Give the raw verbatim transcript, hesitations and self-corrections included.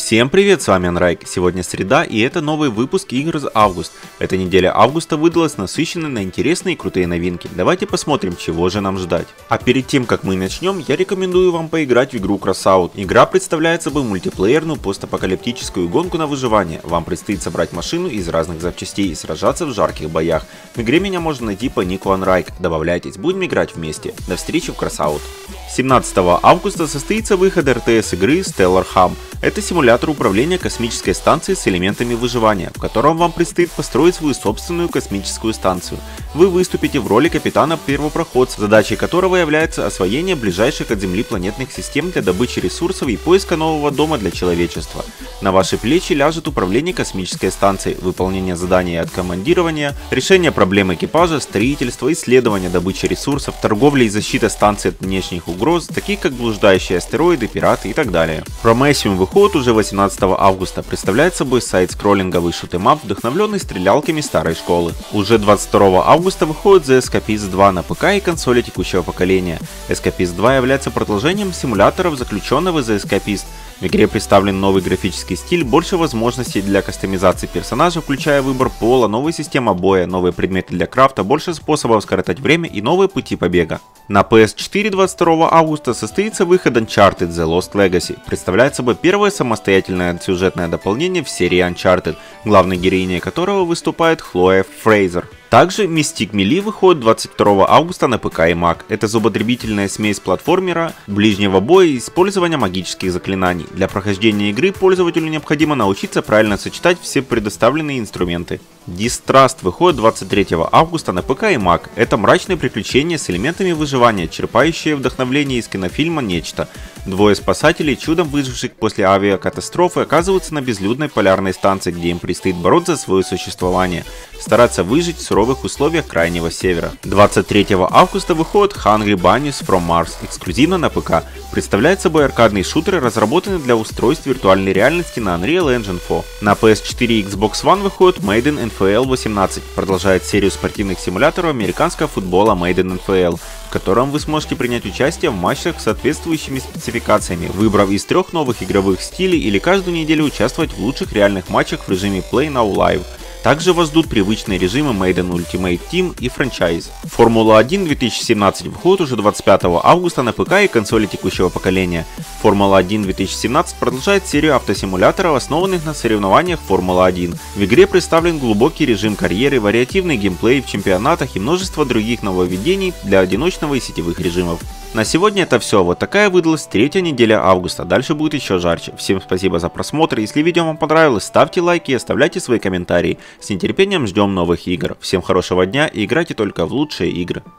Всем привет, с вами Анрайк. Сегодня среда, и это новый выпуск игр за август. Эта неделя августа выдалась насыщенной на интересные и крутые новинки. Давайте посмотрим, чего же нам ждать. А перед тем, как мы начнем, я рекомендую вам поиграть в игру Crossout. Игра представляет собой мультиплеерную постапокалиптическую гонку на выживание. Вам предстоит собрать машину из разных запчастей и сражаться в жарких боях. В игре меня можно найти по нику Анрайк. Добавляйтесь, будем играть вместе. До встречи в Crossout. семнадцатого августа состоится выход эр тэ эс игры Stellar Hub. Это симулятор управления космической станцией с элементами выживания, в котором вам предстоит построить свою собственную космическую станцию. Вы выступите в роли капитана-первопроходца, задачей которого является освоение ближайших от Земли планетных систем для добычи ресурсов и поиска нового дома для человечества. На ваши плечи ляжет управление космической станцией, выполнение заданий и откомандирования, решение проблем экипажа, строительство, исследование добычи ресурсов, торговля и защита станции от внешних угроз, таких как блуждающие астероиды, пираты и так далее. Promessium выходит уже восемнадцатого августа, представляет собой сайт-скроллинговый шутэмап, вдохновленный стрелялками старой школы. Уже двадцать второго августа выходит The Escapist два на ПК и консоли текущего поколения. Escapist два является продолжением симуляторов, заключенного The Escapist. В игре представлен новый графический стиль, больше возможностей для кастомизации персонажа, включая выбор пола, новая система боя, новые предметы для крафта, больше способов скоротать время и новые пути побега. На пи эс четыре двадцать второго августа состоится выход Uncharted The Lost Legacy. Представляет собой первое самостоятельное сюжетное дополнение в серии Uncharted, главной героиней которого выступает Хлоя Фрейзер. Также Mystic Melee выходит двадцать второго августа на ПК и Mac. Это зубодробительная смесь платформера, ближнего боя и использования магических заклинаний. Для прохождения игры пользователю необходимо научиться правильно сочетать все предоставленные инструменты. Distrust выходит двадцать третьего августа на ПК и Mac. Это мрачное приключение с элементами выживания, черпающее вдохновление из кинофильма «Нечто». Двое спасателей, чудом выживших после авиакатастрофы, оказываются на безлюдной полярной станции, где им предстоит бороться за свое существование, стараться выжить в суровых условиях крайнего севера. двадцать третьего августа выходит Hungry Bunnies from Mars, эксклюзивно на ПК. Представляет собой аркадный шутер, разработанный для устройств виртуальной реальности на Unreal Engine четыре. На пи эс четыре и Xbox One выходит Madden эн эф эл восемнадцать, продолжает серию спортивных симуляторов американского футбола Madden эн эф эл, в котором вы сможете принять участие в матчах с соответствующими спецификациями, выбрав из трех новых игровых стилей или каждую неделю участвовать в лучших реальных матчах в режиме Play Now Live. Также вас ждут привычные режимы Madden Ultimate Team и Franchise. Формула один две тысячи семнадцать выходит уже двадцать пятого августа на ПК и консоли текущего поколения. Формула один две тысячи семнадцать продолжает серию автосимуляторов, основанных на соревнованиях Формула один. В игре представлен глубокий режим карьеры, вариативный геймплей в чемпионатах и множество других нововведений для одиночного и сетевых режимов. На сегодня это все, вот такая выдалась третья неделя августа, дальше будет еще жарче. Всем спасибо за просмотр, если видео вам понравилось, ставьте лайки и оставляйте свои комментарии. С нетерпением ждем новых игр. Всем хорошего дня и играйте только в лучшие игры.